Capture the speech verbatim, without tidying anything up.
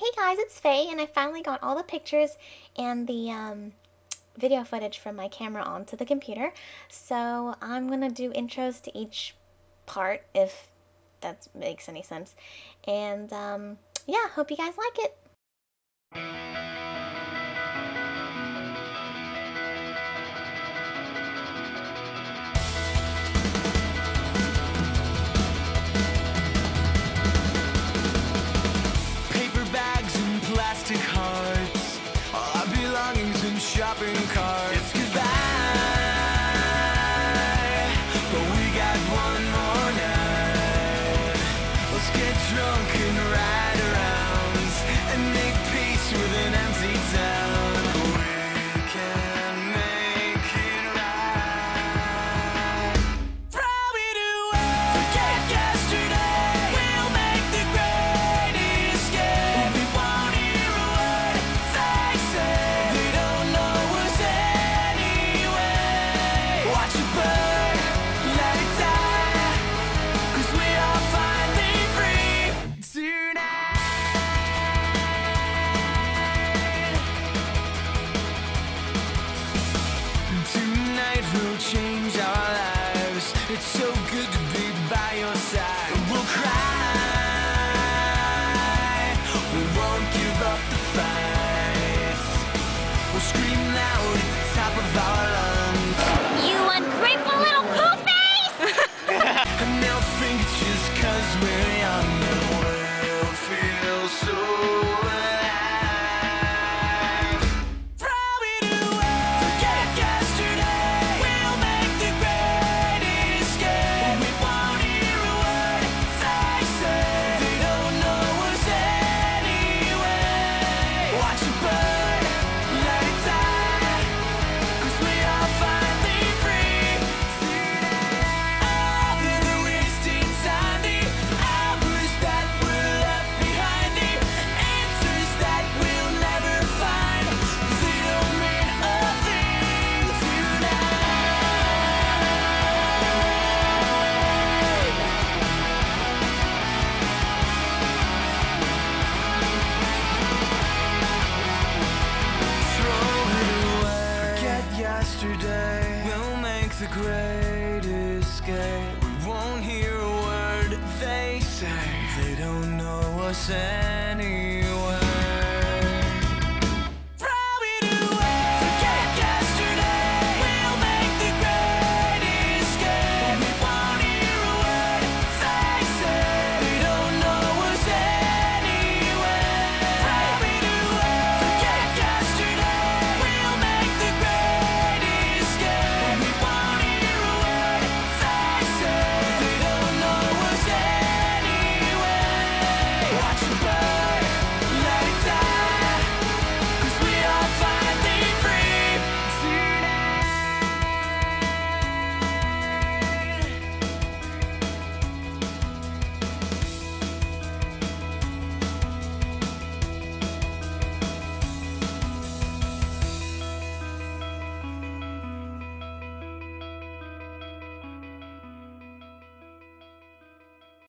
Hey guys, it's Faye, and I finally got all the pictures and the um, video footage from my camera onto the computer. So I'm gonna do intros to each part, if that makes any sense. And um, yeah, hope you guys like it. Hearts, all our belongings in shopping carts. It's goodbye, but we got one more night. Let's get drunk and ride around and make peace with an empty town. We can make it right. Throw it away, forget yesterday. We'll make the great escape. We won't hear a word they say. They don't know us anyway. Watch it burn, let it die, 'cause we are finally free tonight. Tonight we'll change our lives. It's so good to be by your side. We'll cry, we won't give up the fight. We'll scream loud at the top of our lungs. You ungrateful little poo-face! And they'll think it's just 'cause we're young and we'll feel so alive. Throw it away, forget yesterday. We'll make the great escape. We won't hear a word they say. They don't know us anyway. Watch it burn, let it die, 'cause we are finally free tonight. All the wasted time, the hours that were left behind, the answers that we'll never find. They don't mean a thing tonight. Throw it away, forget yesterday. We'll make the great escape. We won't hear a word they say. They don't know us anyway.